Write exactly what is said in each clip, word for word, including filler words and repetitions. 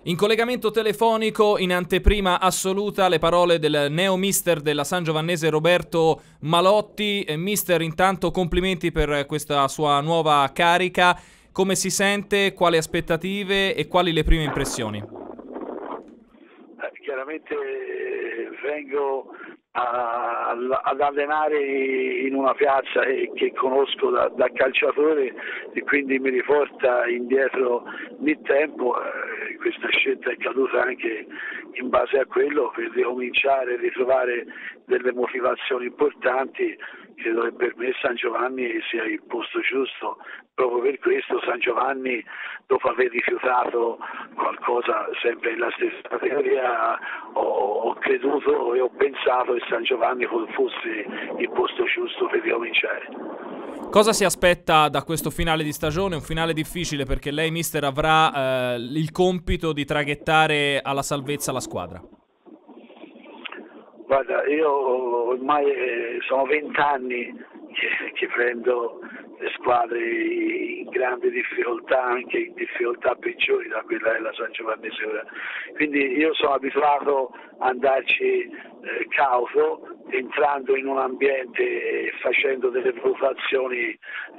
In collegamento telefonico, in anteprima assoluta, le parole del neo mister della San Giovannese Roberto Malotti. Eh, mister, intanto complimenti per questa sua nuova carica. Come si sente? Quali aspettative e quali le prime impressioni? Eh, chiaramente eh, vengo a, ad allenare in una piazza che, che conosco da, da calciatore e quindi mi riporta indietro nel tempo. Eh, questa scelta è caduta anche in base a quello, per ricominciare a ritrovare delle motivazioni importanti. Credo che per me San Giovanni sia il posto giusto. Proprio per questo San Giovanni, dopo aver rifiutato qualcosa sempre nella stessa categoria, ho, ho creduto e ho pensato che San Giovanni fosse il posto giusto per ricominciare. Cosa si aspetta da questo finale di stagione? Un finale difficile perché lei, mister, avrà eh, il compito di traghettare alla salvezza la squadra. Guarda, io ormai eh, sono vent'anni che, che prendo le squadre in grande difficoltà, anche in difficoltà peggiori da quella della San Giovannese ora. Quindi io sono abituato ad andarci eh, cauto, entrando in un ambiente e facendo delle valutazioni eh,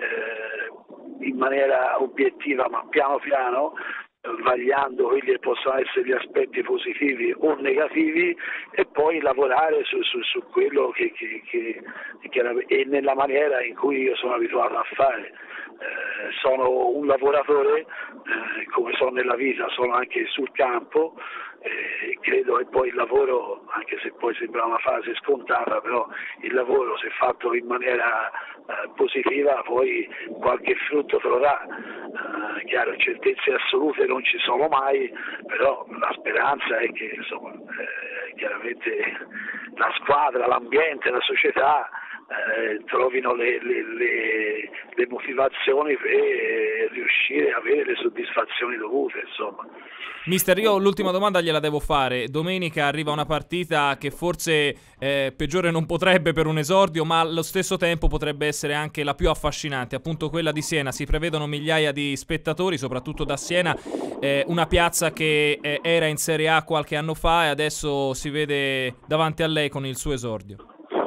in maniera obiettiva ma piano piano, vagliando quelli che possono essere gli aspetti positivi o negativi e poi lavorare su, su, su quello che, che, che, che e nella maniera in cui io sono abituato a fare. Eh, sono un lavoratore, eh, come sono nella vita, sono anche sul campo. Eh, credo che poi il lavoro, anche se poi sembra una frase scontata, però il lavoro, se fatto in maniera eh, positiva, poi qualche frutto troverà. Eh, chiaro, certezze assolute non ci sono mai, però la speranza è che insomma, eh, chiaramente la squadra, l'ambiente, la società eh, trovino le, le, le, le motivazioni per riuscire a avere le soddisfazioni dovute, insomma. Mister, io l'ultima domanda gliela devo fare. Domenica arriva una partita che forse eh, peggiore non potrebbe per un esordio, ma allo stesso tempo potrebbe essere anche la più affascinante, appunto quella di Siena. Si prevedono migliaia di spettatori, soprattutto da Siena, eh, una piazza che eh, era in Serie A qualche anno fa e adesso si vede davanti a lei con il suo esordio.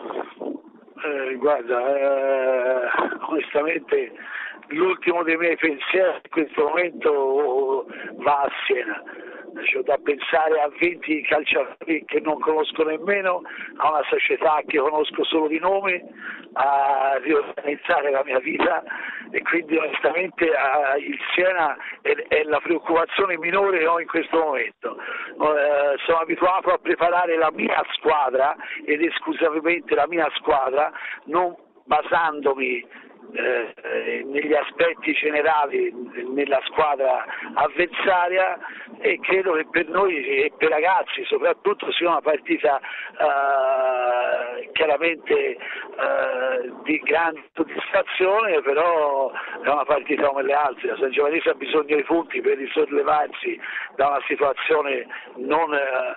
Eh, guarda, eh, onestamente l'ultimo dei miei pensieri in questo momento va a Siena. C'ho da pensare a venti calciatori che non conosco nemmeno, a una società che conosco solo di nome, a riorganizzare la mia vita e quindi onestamente a, il Siena è, è la preoccupazione minore che ho in questo momento. Eh, sono abituato a preparare la mia squadra ed esclusivamente la mia squadra, non basandomi Eh, negli aspetti generali nella squadra avversaria, e credo che per noi e per i ragazzi soprattutto sia una partita eh, chiaramente eh, di grande soddisfazione, però è una partita come le altre. La San Giovannese ha bisogno di punti per risollevarsi da una situazione non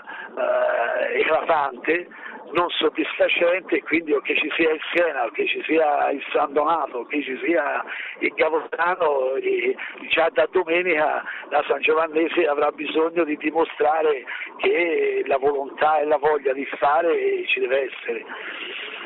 eh, eclatante, non soddisfacente, e quindi o che ci sia il Siena, o che ci sia il San Donato, o che ci sia il Gavotano, e già da domenica la San Giovannese avrà bisogno di dimostrare che la volontà e la voglia di fare ci deve essere.